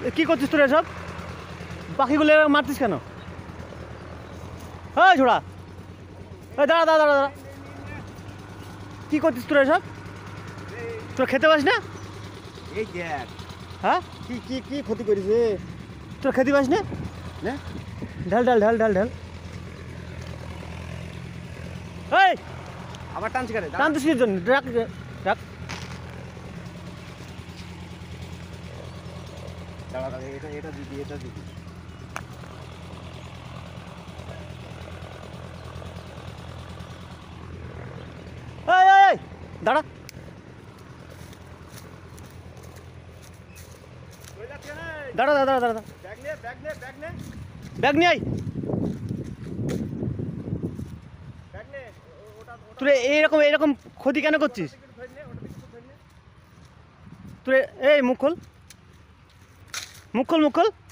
কি করছিস তোরা সব? পাখিগুলো মারতিস কেন? হ্যাঁ ছোড়া, দাঁড়া দাঁড়া দাঁড়া দাঁড়া, কি করছিস তোরা সব? তোরা খেতে পাস না? এই দেখ হ্যাঁ, কি কি কি ক্ষতি করেছে। তোরা খেতে পাস না? না ঢাল ঢাল ঢাল ঢাল ঢাল। এই আবার টানছি কেন? টানতিস কি জন্য? রাখ রাখ। দাঁড়া দাঁড়া, এটা এটা দিদি, এটা দিদি। এই এই এই দাঁড়া। দাঁড়া দাঁড়া দাঁড়া দাঁড়া, ব্যাগ নে, ব্যাগ নে, ব্যাগ নে, ব্যাগ নিয়ে আয়। ব্যাগ নে। ওটা তুই এইরকম এইরকম ক্ষতি কেন করছিস? ধরে নে, ওটা দিকে ধরে নে। তুই এই মুখ খোল, মুখ খোল, মুখ খোল।